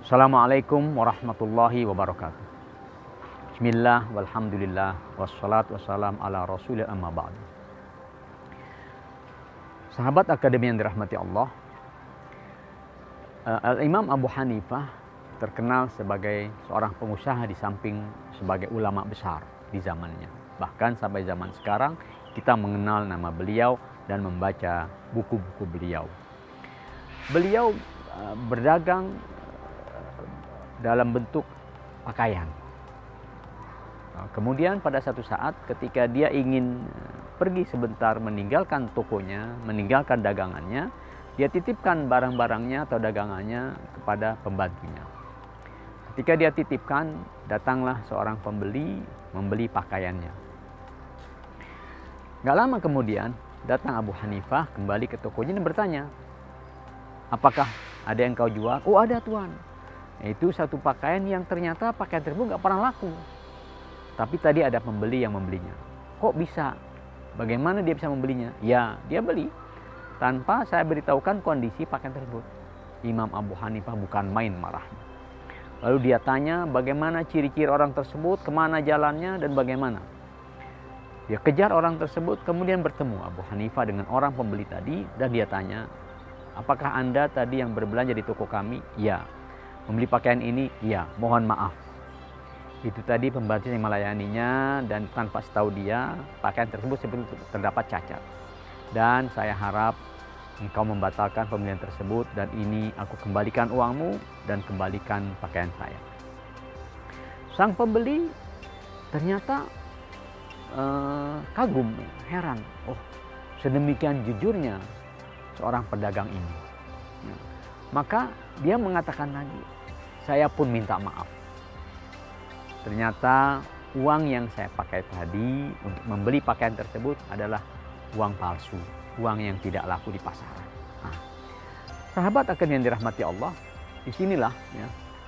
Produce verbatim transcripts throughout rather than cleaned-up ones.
Assalamualaikum warahmatullahi wabarakatuh. Bismillah walhamdulillah wassalatu wassalam ala rasulillah amma ba'du. Sahabat akademi yang dirahmati Allah, Al-Imam Abu Hanifah terkenal sebagai seorang pengusaha di samping sebagai ulama besar di zamannya. Bahkan sampai zaman sekarang kita mengenal nama beliau dan membaca buku-buku beliau. Beliau berdagang dalam bentuk pakaian. Kemudian pada satu saat ketika dia ingin pergi sebentar meninggalkan tokonya, meninggalkan dagangannya, dia titipkan barang-barangnya atau dagangannya kepada pembantunya. Ketika dia titipkan, datanglah seorang pembeli membeli pakaiannya. Gak lama kemudian datang Abu Hanifah kembali ke tokonya dan bertanya, apakah ada yang kau jual? Oh, ada tuan. Itu satu pakaian yang ternyata pakaian tersebut nggak pernah laku. Tapi tadi ada pembeli yang membelinya. Kok bisa? Bagaimana dia bisa membelinya? Ya, dia beli tanpa saya beritahukan kondisi pakaian tersebut. Imam Abu Hanifah bukan main marahnya. Lalu dia tanya bagaimana ciri-ciri orang tersebut, kemana jalannya, dan bagaimana. Dia kejar orang tersebut, kemudian bertemu Abu Hanifah dengan orang pembeli tadi, dan dia tanya, apakah Anda tadi yang berbelanja di toko kami? Ya. Membeli pakaian ini? Ya, mohon maaf. Itu tadi pembantu yang melayaninya dan tanpa setahu dia, pakaian tersebut sebetulnya terdapat cacat. Dan saya harap engkau membatalkan pembelian tersebut dan ini aku kembalikan uangmu dan kembalikan pakaian saya. Sang pembeli ternyata eh, kagum, heran. Oh, sedemikian jujurnya seorang pedagang ini. Ya. Maka dia mengatakan lagi, saya pun minta maaf. Ternyata uang yang saya pakai tadi untuk membeli pakaian tersebut adalah uang palsu, uang yang tidak laku di pasaran. Nah, sahabat akan yang dirahmati Allah, disinilah ya,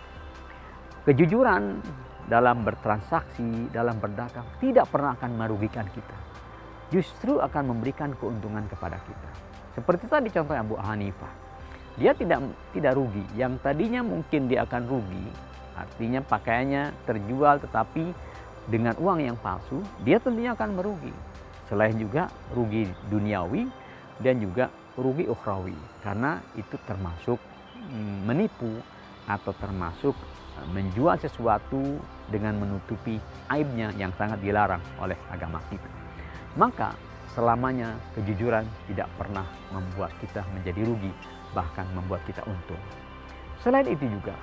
kejujuran dalam bertransaksi, dalam berdagang tidak pernah akan merugikan kita. Justru akan memberikan keuntungan kepada kita. Seperti tadi contoh Abu Hanifah. Dia tidak tidak rugi. Yang tadinya mungkin dia akan rugi, artinya pakaiannya terjual tetapi dengan uang yang palsu, dia tentunya akan merugi. Selain juga rugi duniawi dan juga rugi ukhrawi, karena itu termasuk menipu atau termasuk menjual sesuatu dengan menutupi aibnya yang sangat dilarang oleh agama kita. Maka selamanya kejujuran tidak pernah membuat kita menjadi rugi, bahkan membuat kita untung. Selain itu juga,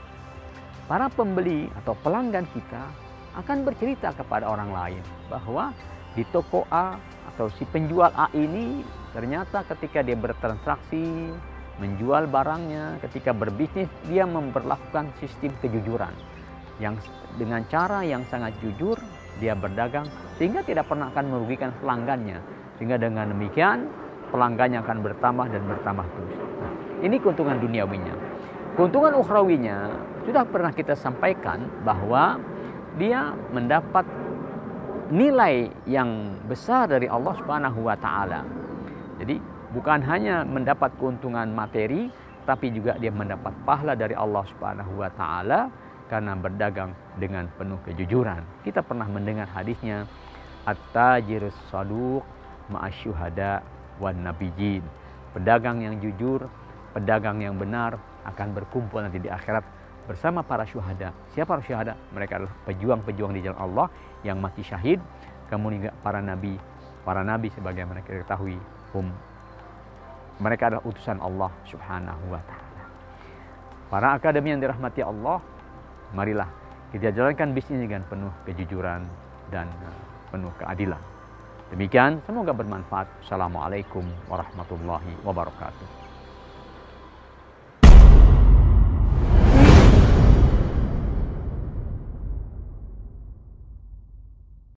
para pembeli atau pelanggan kita akan bercerita kepada orang lain bahwa di toko A atau si penjual A ini ternyata ketika dia bertransaksi, menjual barangnya, ketika berbisnis, dia memperlakukan sistem kejujuran. Yang dengan cara yang sangat jujur, dia berdagang sehingga tidak pernah akan merugikan pelanggannya. Sehingga dengan demikian, pelanggannya akan bertambah dan bertambah terus. Nah, ini keuntungan duniawinya. Keuntungan ukhrawinya sudah pernah kita sampaikan bahwa dia mendapat nilai yang besar dari Allah Subhanahu wa taala. Jadi bukan hanya mendapat keuntungan materi, tapi juga dia mendapat pahala dari Allah Subhanahu wa taala karena berdagang dengan penuh kejujuran. Kita pernah mendengar hadisnya, at-tajirus saduq ma'asyuhada wan nabiyyin. Pedagang yang jujur, pedagang yang benar akan berkumpul nanti di akhirat bersama para syuhada. Siapa para syuhada? Mereka adalah pejuang-pejuang di jalan Allah yang mati syahid. Kemudian juga para nabi, para nabi sebagai mereka ketahui, hum, mereka adalah utusan Allah Subhanahu wa taala. Para akademi yang dirahmati Allah, marilah kita jalankan bisnis dengan penuh kejujuran dan penuh keadilan. Demikian, semoga bermanfaat. Assalamualaikum warahmatullahi wabarakatuh.